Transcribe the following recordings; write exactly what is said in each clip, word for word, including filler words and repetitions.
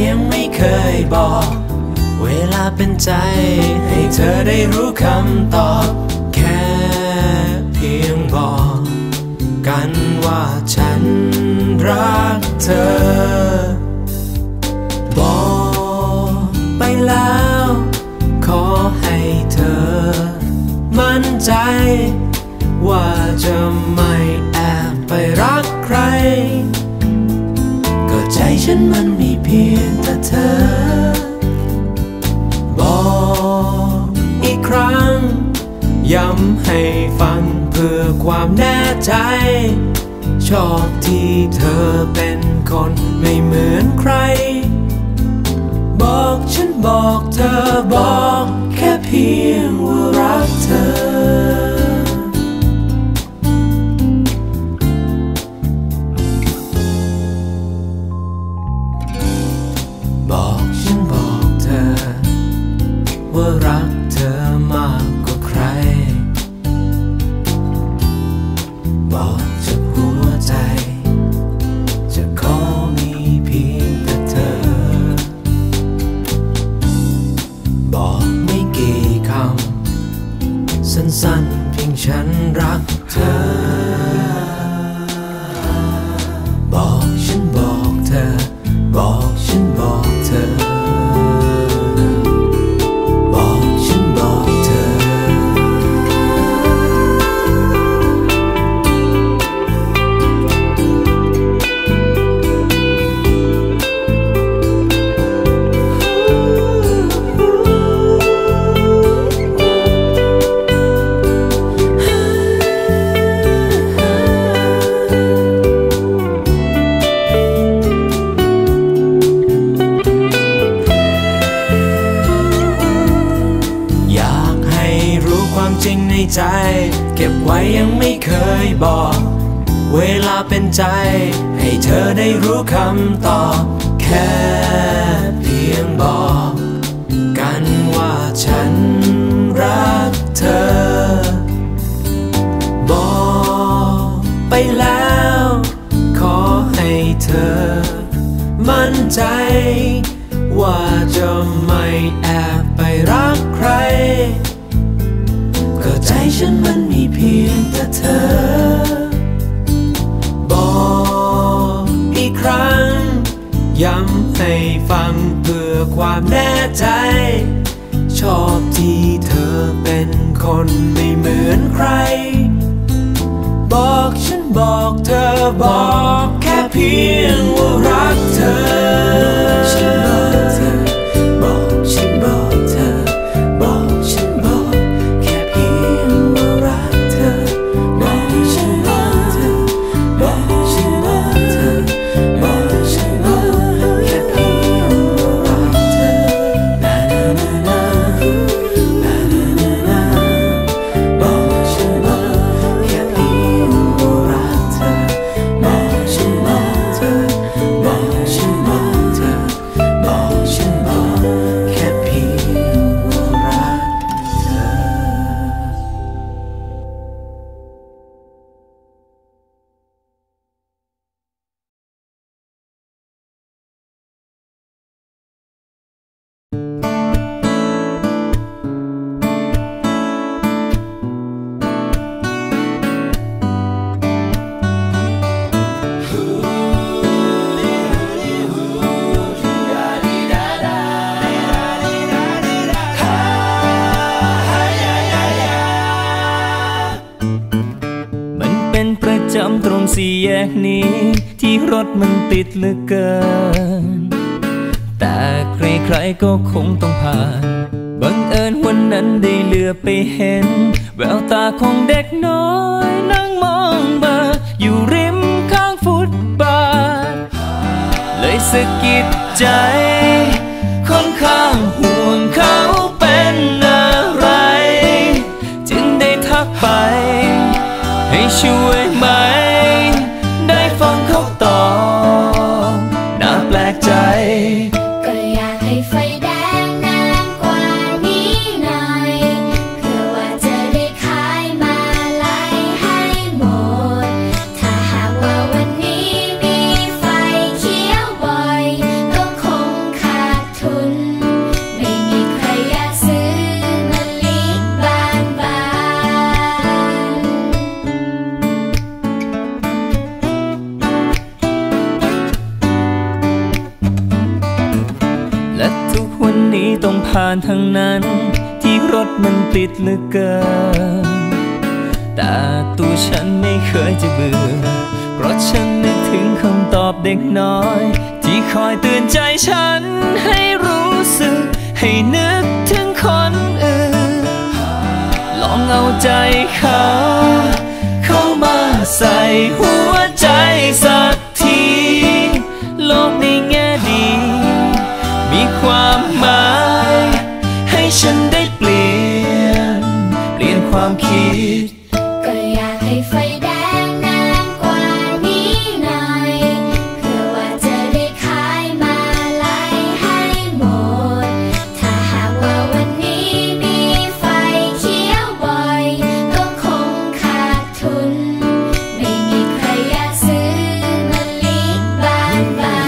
ยังไม่เคยบอกเวลาเป็นใจให้เธอได้รู้คำตอบแค่เพียงบอกกันว่าฉันรักเธอบอกไปแล้วขอให้เธอมั่นใจว่าจะไม่แอบไปรักใครก็ใจฉันมันมีเพียงแต่เธอบอกอีกครั้งย้ำให้ฟังเพื่อความแน่ใจชอบที่เธอเป็นคนไม่เหมือนใครบอกฉันบอกเธอบอกแค่เพียงว่ารักเธอบอกฉันบอกเธอว่ารักเธอมากกว่าใครบอกจากหัวใจจะขอมีเพียงแต่เธอบอกไม่กี่คำสั้นๆเพียงฉันรักเธอบอกฉันบอกเธอบอกฉันบอกเธอบอกฉันบอกเธอจริงในใจเก็บไว้ยังไม่เคยบอกเวลาเป็นใจให้เธอได้รู้คำตอบแค่เพียงบอกกันว่าฉันรักเธอบอกไปแล้วขอให้เธอมั่นใจว่าจะไม่แอบไปรักใครก็ใจฉันมันมีเพียงแต่เธอบอกอีกครั้งย้ำให้ฟังเพื่อความแน่ใจชอบที่เธอเป็นคนไม่เหมือนใครบอกฉันบอกเธอบอกแค่เพียงว่ารักเธอฉันบอกเธอบอกฉันบอกเธอบอกฉันบอกแค่เพียงว่ารักเธอบอกฉันบอกเธอบอกฉันบอกเธอบอกฉันบอกแค่เพียงว่ารักเธอนานานานานานานาบอกฉันบอกแค่เพียงว่ารักเธอบอกฉันบอกเธอบอกฉันบอกเธอบอกฉันบอกแค่เพียงว่ารักเธอมันเป็นประจำตรงสี่แยกนี้ที่รถมันติดเหลือเกินแต่ใครๆก็คงต้องผ่านบังเอิญวันนั้นได้เหลือไปเห็นแววตาของเด็กน้อยนั่งมองมาอยู่ริมข้างฟุตบาทเลยสะกิดใจค่อนข้างห่วงเขาเป็นอะไรจึงได้ทักไปให้ช่วยไหมได้ฟังเขาตอบน่าแปลกใจก็อยากให้ไฟแดงนานกว่านี้หน่อยเพื่อว่าจะได้ขายมาลัยให้หมดถ้าหากว่าวันนี้มีไฟเขียวบ่อยก็คงขต้องผ่านทางนั้นที่รถมันติดเหลือเกินแต่ตัวฉันไม่เคยจะเบื่อเพราะฉันนึกถึงคำตอบเด็กน้อยที่คอยเตือนใจฉันให้รู้สึกให้นึกถึงคนอื่นลองเอาใจเขาเข้ามาใส่หัวใจสักทีโลกในแง่ดีมีความหมายให้ฉันได้เปลี่ยนเปลี่ยนความคิดก็อยากให้ไฟแดงนานกว่านี้หน่อยเพื่อว่าจะได้ขายมาลัยให้หมดถ้าหากว่าวันนี้มีไฟเขียวบ่อยก็คงขาดทุนไม่มีใครอยากซื้อมะลิบานบาน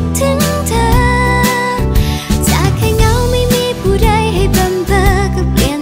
เ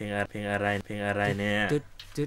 ลงอะไรเพลงอะไรเพลงอะไรเนี่ยจุดจุด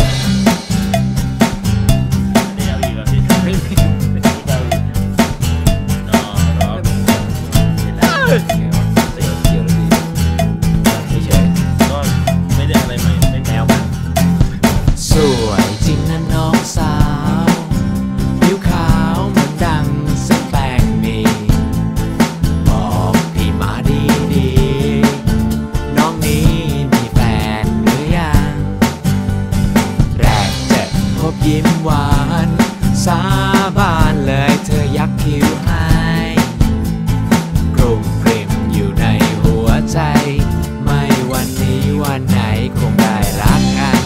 เดี๋ยวอีกแล้วพี่ไม่มีไม่มีเบาอีกนอร้องเสร็จแล้วเกี่ยวเกี่ยวดีเฉยก็ไม่ได้อะไรใหม่ไม่แนวมันสวยจริงนะน้องสาวผิวขาวเหมือนดังเส้นแป้งมีบอกพี่มาดีดีน้องนี้มีแฟนหรือยังแรกเจอพบยิ้มหวานสาบานเลยเธอยักคิ้วให้กลุ่มกลิ่มอยู่ในหัวใจไม่วันนี้วันไหนคงได้รักกัน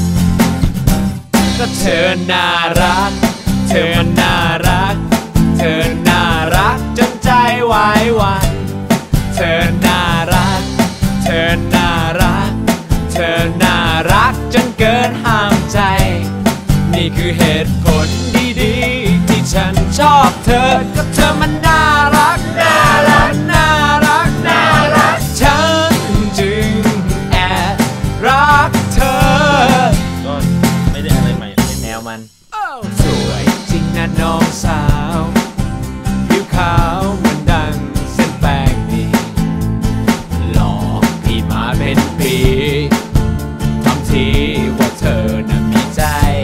ก็เธอน่ารักเธอน่ารักเธอน่ารักจนใจไหวหวั่นเธอน่ารักเธอน่ารักเธอน่ารักจนเกินห้ามใจนี่คือเหตุผลดีๆที่ฉันชอบเธอก็เธอมันน่ารักน่ารักน่ารักน่ารักฉันจึงแอบรักเธอก็ไม่ได้อะไรใหม่ในแนวมันสวยจริงนะน้องสาวผิวขาวเหมือนดังเส้นแป้งดีหลอกพี่มาเป็นปีทำทีว่าเธอน่ะมีใจ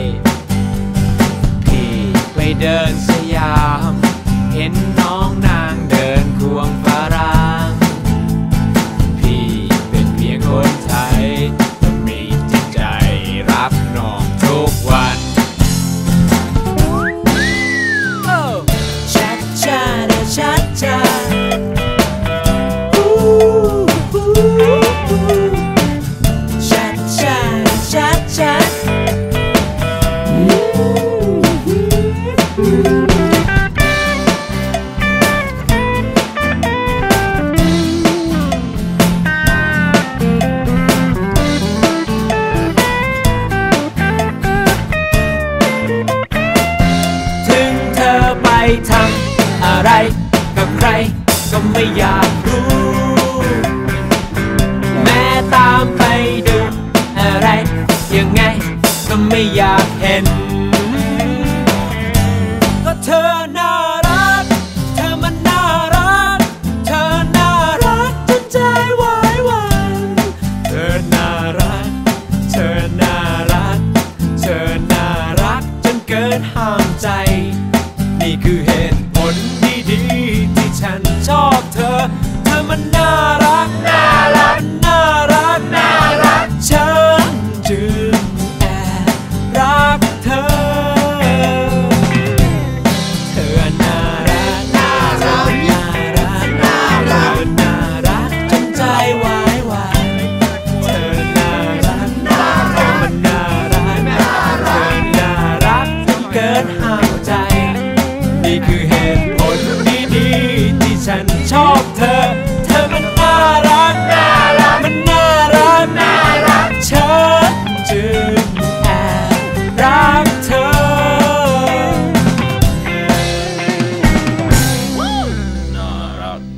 พี่ไปเดินสยามเห็นน้องนางเดินควงฝรั่งพี่เป็นเพียงคนไทยแต่มีจิตใจรักน้องทุกวันชัดชาดาชัดชาชัดชาชัดชาถึงเธอไปทำอะไรกับใครก็ไม่อยากรู้แม้ตามไปดูอะไรยังไงก็ไม่อยากเห็นก็เธอน่ารักเธอมันน่ารักเธอน่ารักจนใจไหวหวั่นเธอน่ารักเธอน่ารักเธอน่ารักจนเกินห้ามใจนี่คือเหตุผลดีๆที่ฉันชอบเธอเธอมันน่ารักน่ารักน่ารักน่ารักฉันจึงแอบรักเธอเธอน่ารักน่ารักน่ารักน่ารักน่ารักจนใจไหวหวั่นเธอน่ารักน่ารักมันน่ารักน่ารักเธอน่ารักจนเกินห้ามใจนี่คือเหตุผลดีๆที่ฉันชอบเธอเธอมันน่ารักน่ารักมันน่ารักน่ารักฉันจึงแอบรักเธอน่ารัก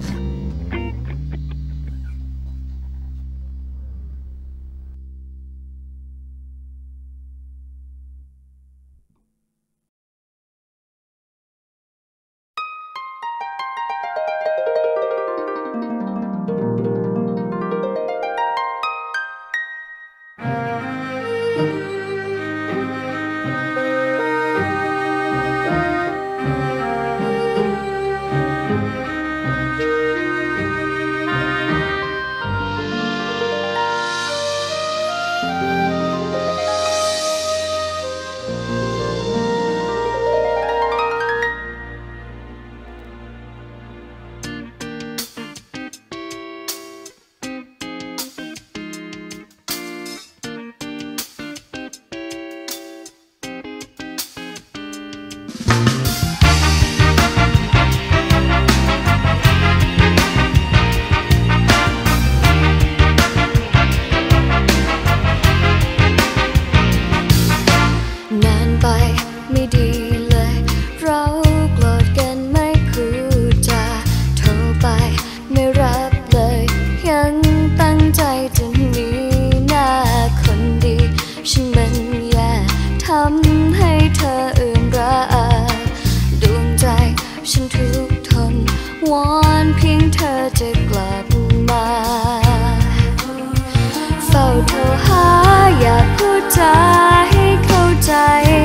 าให้เข้าใจ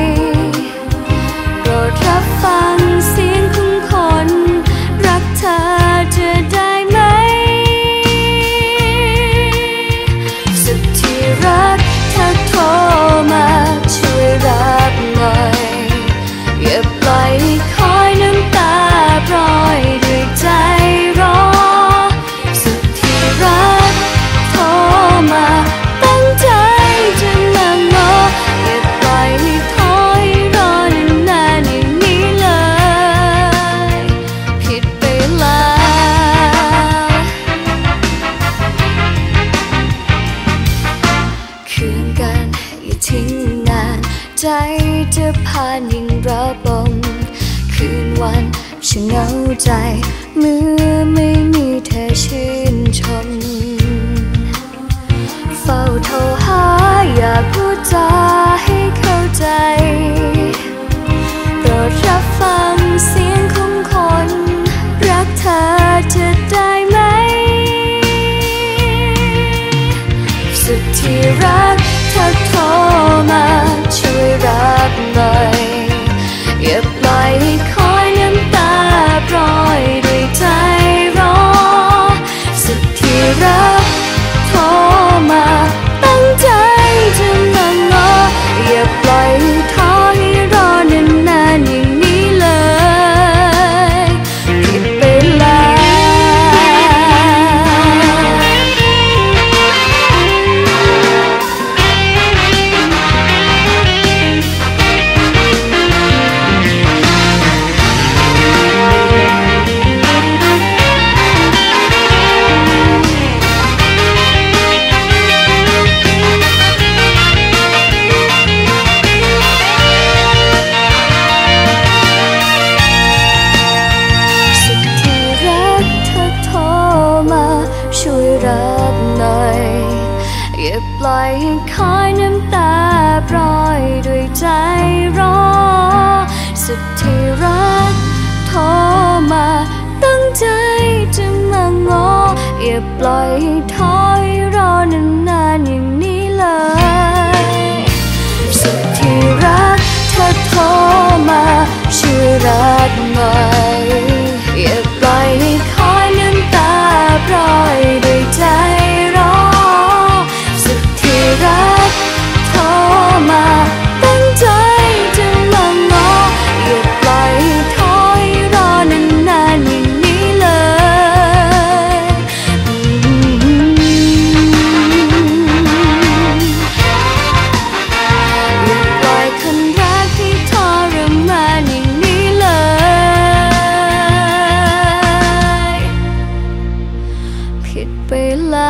โปรดรับฟังเสียงของคนรักเธอจะได้ไหมสุดที่รักถ้าโทรมาช่วยรับหน่อยอย่าปล่อยให้คอยน้ำตาปล่อยด้วยใจรอสุดที่รักโทรมาตั้งใจจะมาง้ออย่าปล่อยให้คอยรอนานๆอย่างนี้เลยผิดไปแล้วคืนกันอย่าทิ้งนานใจจะผ่านยิ่งระบมคืนวันฉันเหงาใจเมื่อไม่มีเธอชื่นชมเฝ้าโทรหาอยากพูดจาให้เข้าใจโปรดรับฟังเสียงของคนรักเธอจะได้ไหมสุดที่รักถ้าโทรมาช่วยรับหน่อยอย่าปล่อยให้คอยน้ำตาปล่อยด้วยใจรอสุดที่รักโทรมาตั้งใจจะมาง้ออย่าปล่อยให้ท้อให้รอนานๆอย่างนี้เลยผิดไปแล้วช่วยรับหน่อยอย่าปล่อยให้คอยน้ำตาปล่อยด้วยใจรอสุดที่รักโทรมาตั้งใจจะมาง้ออย่าปล่อยให้ท้อให้รอนานๆอย่างนี้เลยสุดที่รักเธอโทรมาช่วยรับหน่อยอย่าปล่อยให้คอยน้ำตาปล่อยด้วยใจรอสุดที่รักโทรมาตั้งใจจะมาง้ออย่าปล่อยให้ท้อให้รอนานๆอย่างนี้เลยอย่าปล่อยคนรักให้ทรมานอย่างนี้เลยผิดไปแล้ว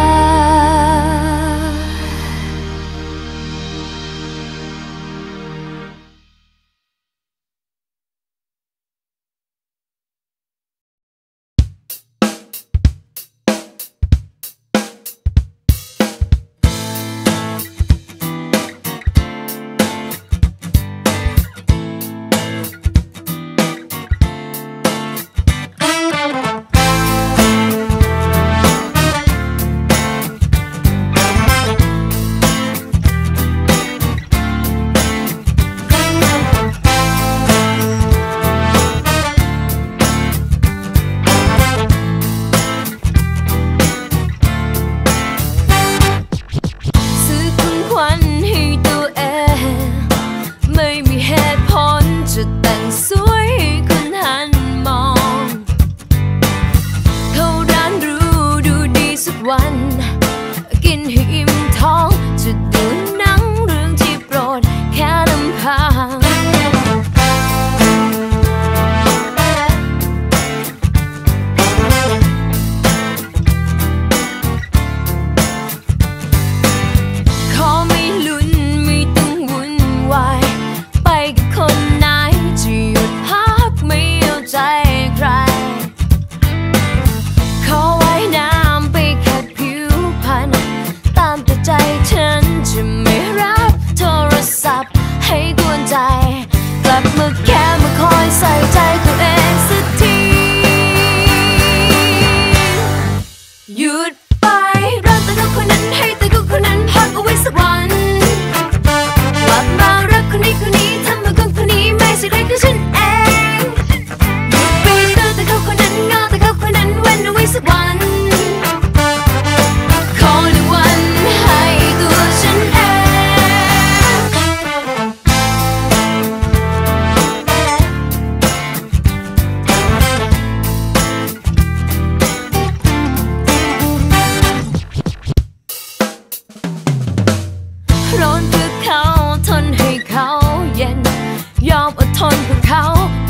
กินให้อิ่มท้องจะดูหนังเรื่องที่โปรดแค่ลำพังขอไม่ลุ้นไม่ต้องวุ่นวายไปกับคนไหนจะหยุด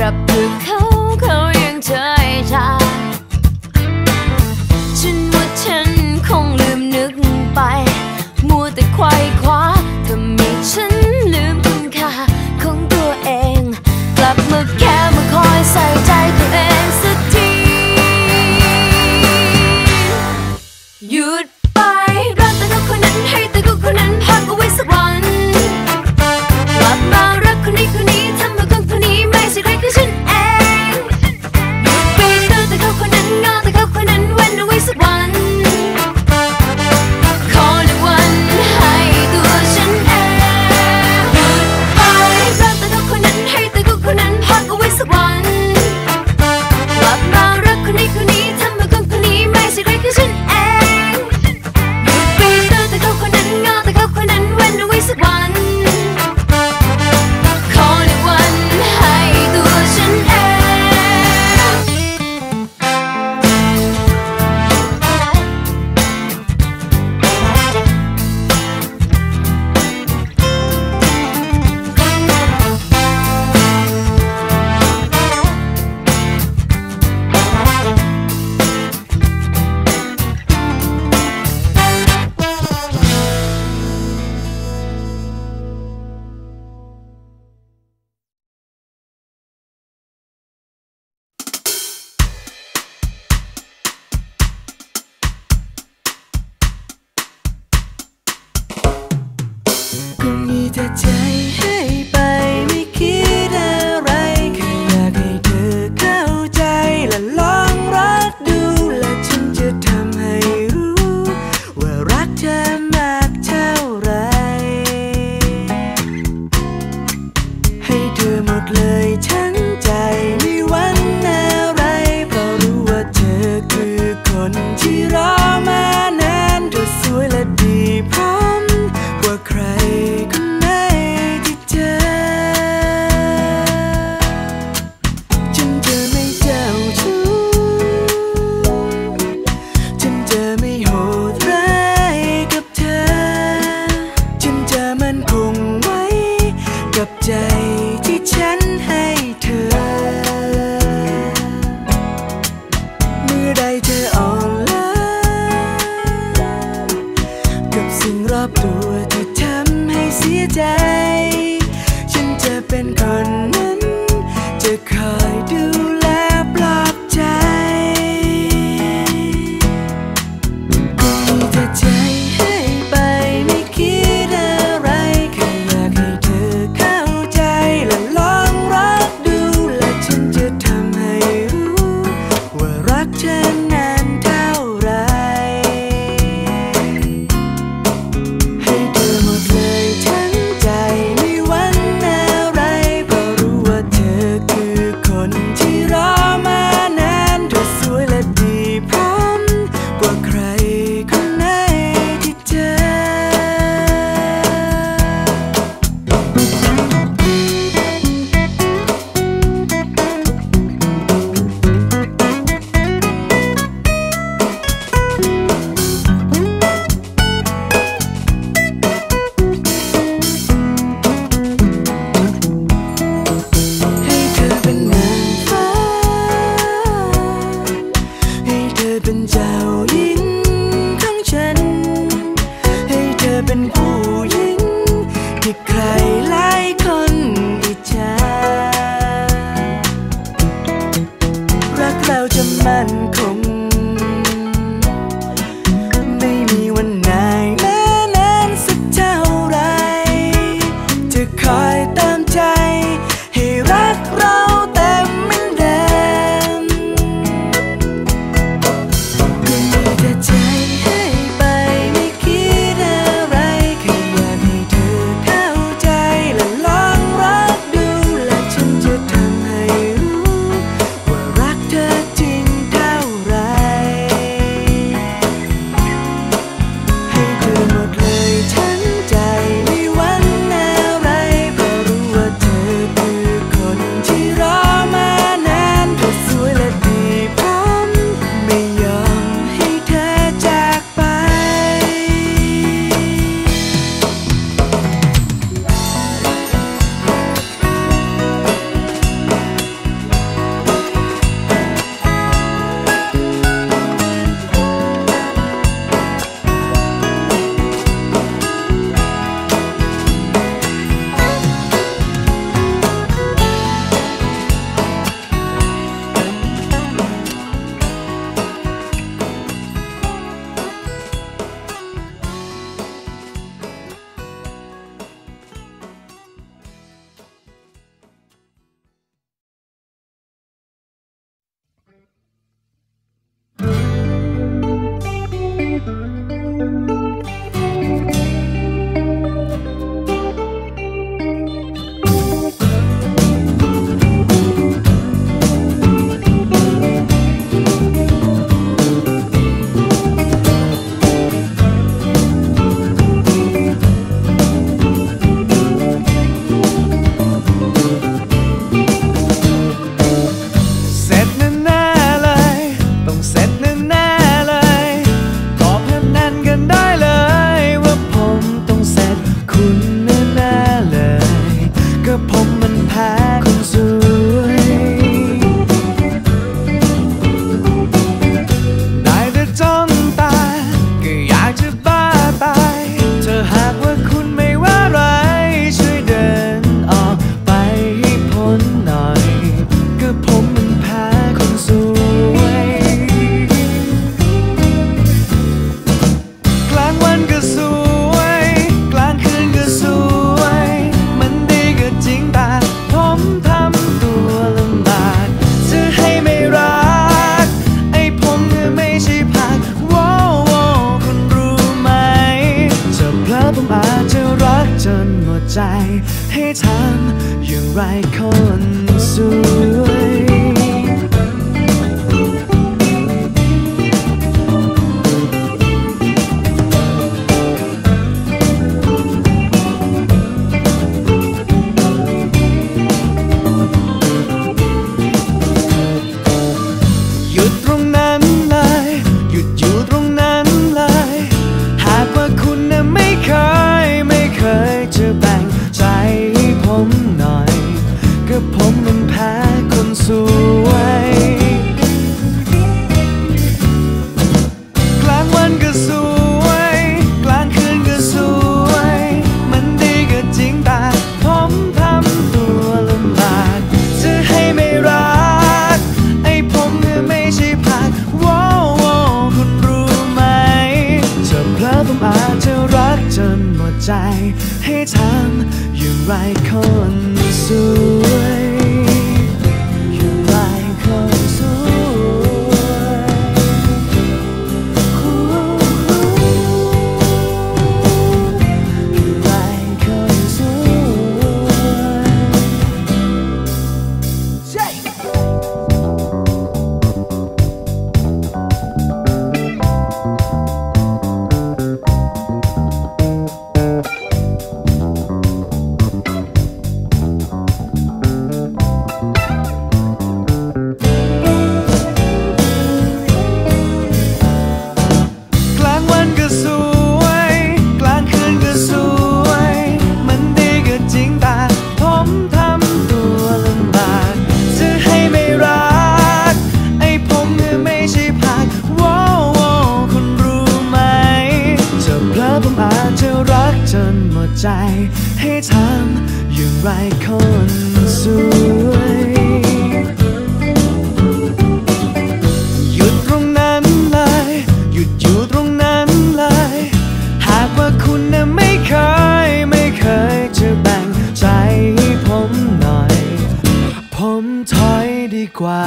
รับเพื่อเขาเขายังเฉยชาฉันว่าฉันคงลืมนึกไปมัวแต่ไขว่คว้าทำให้ฉันลืมคุณค่าของตัวเองกลับมาแค่มาคอยใส่ใจตัวเองสักทีหยุดไปรักแต่เขาคนนั้นให้แต่เขาคนนั้นพักเอาไว้สักวันกลับมารักคนนี้คนนี้ทำให้คนคนนี้ไม่ใช่ใครคือฉันเองหยุดไปเจอแต่เขาคนนั้นงอแต่เขาคนนั้นเว้นเอาไว้สักวันขอในวันให้ตัวฉันเองหยุดไปรักแต่เขาคนนั้นให้แต่เขาคนนั้นพักเอาไว้สักวันกลับมารักคนนี้คนนี้ทำให้คนคนนี้ไม่ใช่ใครคือฉันเองหยุดไปเจอแต่เขาคนนั้นงอแต่เขาคนนั้นเว้นเอาไว้สักวันขอในวันให้ตัวฉันเองก็มีแต่ใจให้ไปไม่คิดอะไรแค่อยากให้เธอเข้าใจและลองรักดูและฉันจะทำให้รู้ว่ารักเธอมากเท่าไรให้เธอหมดเลยทั้งใจไม่หวังอะไรเพราะรู้ว่าเธอคือคนที่รอมานานเธอสวยและดีพร้อมกว่าใครคนไหนที่เจอฉันจะไม่เจ้าชู้ฉันจะไม่โหดร้ายกับเธอฉันจะมั่นคงไว้กับใจที่ฉันให้เธอเมื่อใดเธออ่อนล้ากับสิ่งรอบตัวที่ทำให้เสียใจฉันจะเป็นคนนั้นจะคอยดูแลปลอบใจก็มีแต่ใจให้ไปไม่คิดอะไรแค่อยากให้เธอเข้าใจและลองรักดูและฉันจะทำให้รู้ว่ารักเธอนานเท่าไรให้เธอหมดเลยทั้งใจไม่หวังอะไรเพราะรู้ว่าเธอคือคนที่รอมานานเธอสวยและดีพร้อมกว่าใครคนไหนที่เจอ ให้เธอเป็นนางฟ้าให้เธอเป็นเจ้าหญิงของฉันให้เธอเป็นผู้หญิงที่ใครหลายคนอิจฉารักเราจะมั่นคงไม่มีวันไหนแม้นานสักเท่าไรจะคอยตามใจให้รักเราเต็มเหมือนเดิมก็มีแต่ใจให้ไปไม่คิดอะไรแค่อยากให้เธอเข้าใจและลองรักดูและฉันจะทำให้รู้ว่ารักเธอจริงเท่าไรใจให้ทำอย่างไรคนสวยอย่างไรคนสวยอย่างไรคนสจนหมดใจให้ทำอย่างไรคนสวยหยุดตรงนั้นเลยหยุดอยู่ตรงนั้นเลยหากว่าคุณน่ะไม่เคยไม่เคยจะแบ่งใจให้ผมหน่อยผมถอยดีกว่า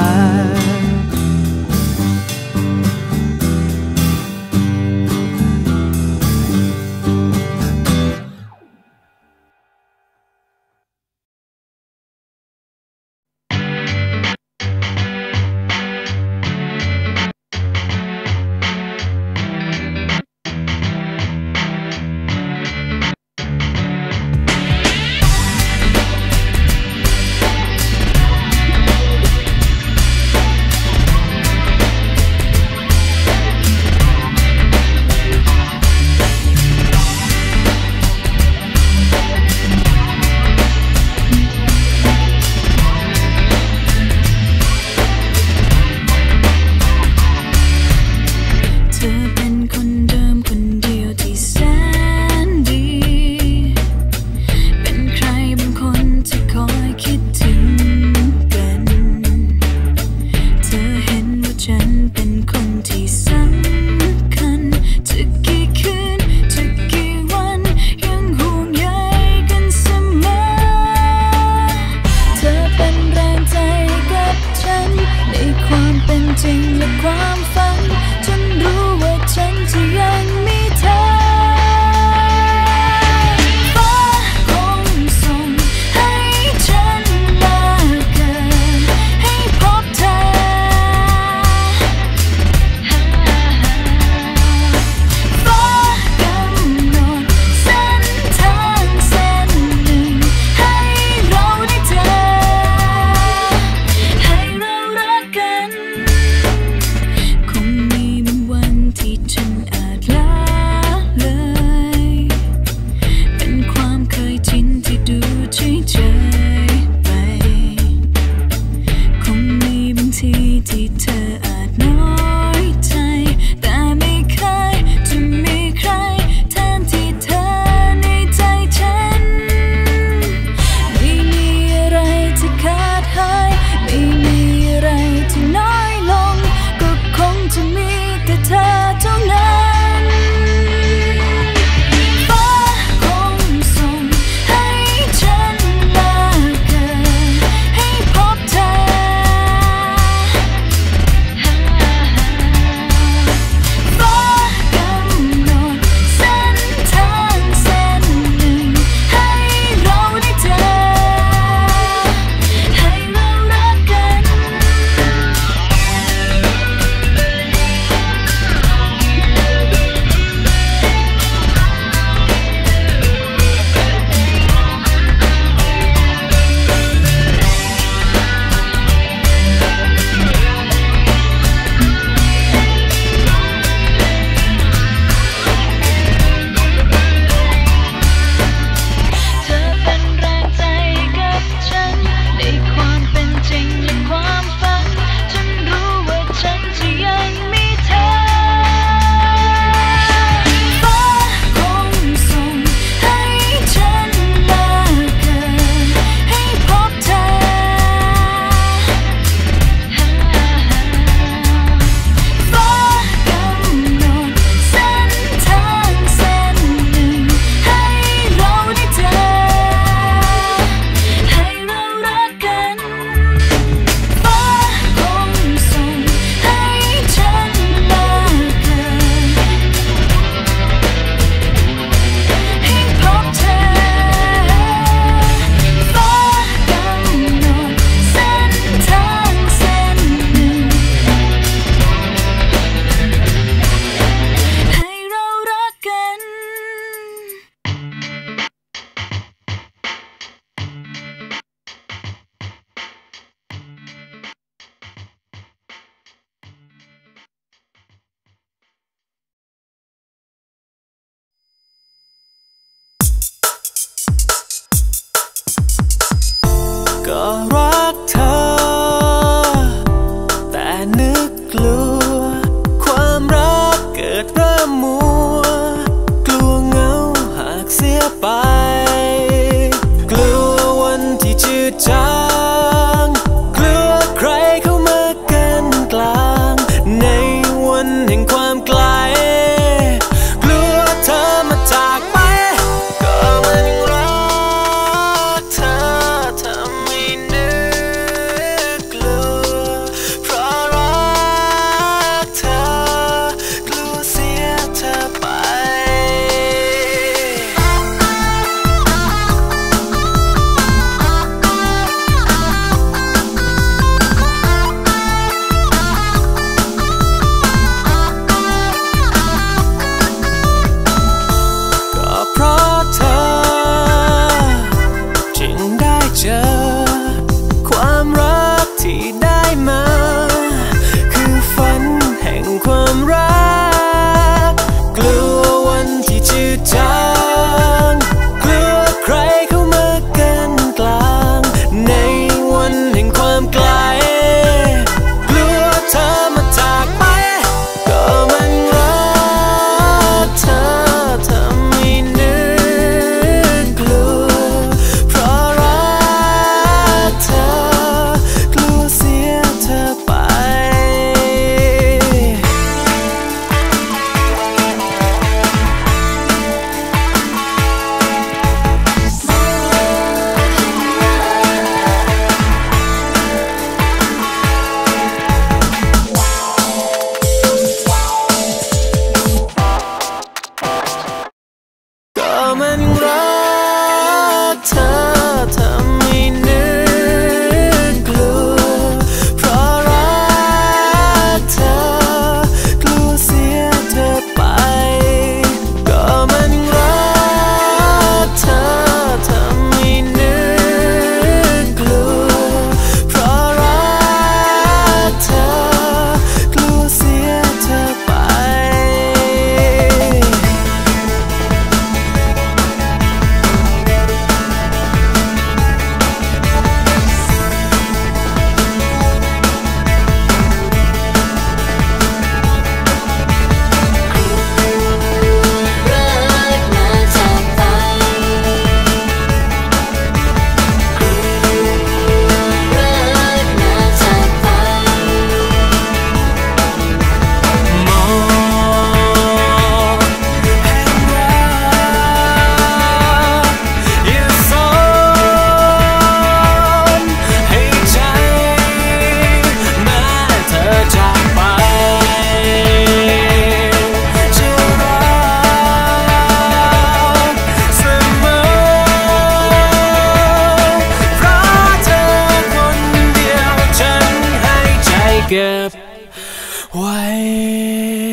เก็บไว้